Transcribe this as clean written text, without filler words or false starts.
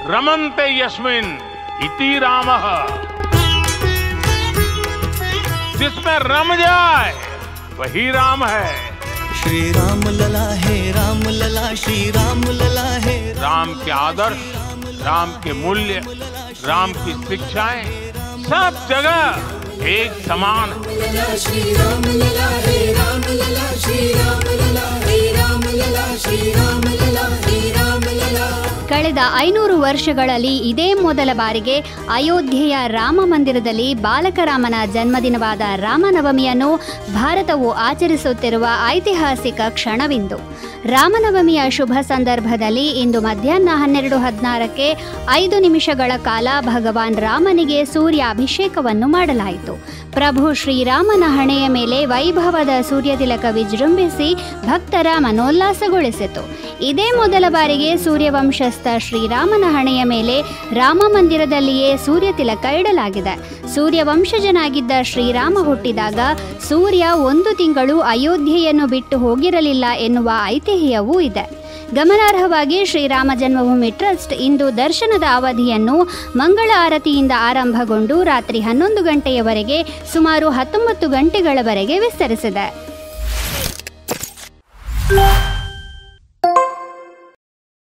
रमन्ते यस्मिन् इति रामः। जिसमें रम जाए वही राम है। श्री राम लला है, राम लला, श्री राम लला है। राम के आदर्श, राम के मूल्य, राम की शिक्षाएं सब जगह एक समान है। श्री राम लला है, राम लला, श्री राम लला है, राम लला, श्री राम लला है, राम लला। ಕಳೆದ 500 ವರ್ಷಗಳಲ್ಲಿ ಇದೇ ಮೊದಲ ಬಾರಿಗೆ ಅಯೋಧ್ಯೆಯ ರಾಮ ಮಂದಿರದಲ್ಲಿ ಬಾಲಕರಾಮನ ಜನ್ಮದಿನವಾದ ರಾಮನವಮಿಯನ್ನು ಭಾರತವು ಆಚರಿಸುತ್ತಿರುವ ಐತಿಹಾಸಿಕ ಕ್ಷಣವಿಂದು. ರಾಮನವಮಿಯ ಶುಭ ಸಂದರ್ಭದಲ್ಲಿ ಇಂದು ಮಧ್ಯಾಹ್ನ 12:16ಕ್ಕೆ 5 ನಿಮಿಷಗಳ ಕಾಲ ಭಗವಾನ್ ರಾಮನಿಗೆ ಸೂರ್ಯಾಭಿಷೇಕವನ್ನು ಮಾಡಲಾಯಿತು. ಪ್ರಭು ಶ್ರೀರಾಮನ ಹಣೆಯ ಮೇಲೆ ವೈಭವದ ಸೂರ್ಯತಿಲಕ ವಿಜೃಂಭಿಸಿ ಭಕ್ತರ ಮನೋಲ್ಲಾಸಗೊಳಿಸಿತು. ಇದೇ ಮೊದಲ ಬಾರಿಗೆ ಸೂರ್ಯವಂಶಸ್ಥ ಶ್ರೀರಾಮನ ಹಣೆಯ ಮೇಲೆ ರಾಮ ಮಂದಿರದಲ್ಲಿಯೇ ಸೂರ್ಯತಿಲಕ ಇಡಲಾಗಿದೆ. ಸೂರ್ಯವಂಶಜನಾಗಿದ್ದ ಶ್ರೀರಾಮ ಹುಟ್ಟಿದಾಗ ಸೂರ್ಯ 1 ತಿಂಗಳು ಅಯೋಧ್ಯೆಯನ್ನು ಬಿಟ್ಟು ಹೋಗಿರಲಿಲ್ಲ ಎನ್ನುವ ಐತಿಹ್ಯವೂ ಇದೆ. ಗಮನಾರ್ಹವಾಗಿ ಶ್ರೀರಾಮ ಜನ್ಮಭೂಮಿ ಟ್ರಸ್ಟ್ ಇಂದು ದರ್ಶನದ ಅವಧಿಯನ್ನು ಮಂಗಳ ಆರತಿಯಿಂದ ಆರಂಭಗೊಂಡು ರಾತ್ರಿ 11 ಗಂಟೆಯವರೆಗೆ ಸುಮಾರು 19 ಗಂಟೆಗಳವರೆಗೆ ವಿಸ್ತರಿಸಿದೆ.